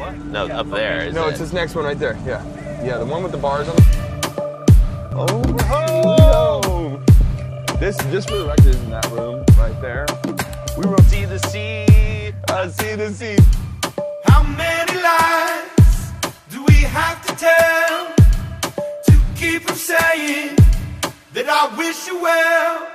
No, up there. Is No, it? it's this next one right there. Yeah. Yeah, the one with the bars on. Oh, this just for the record is in that room right there. We wrote See the sea. I see the sea. How many lies do we have to tell to keep from saying that I wish you well?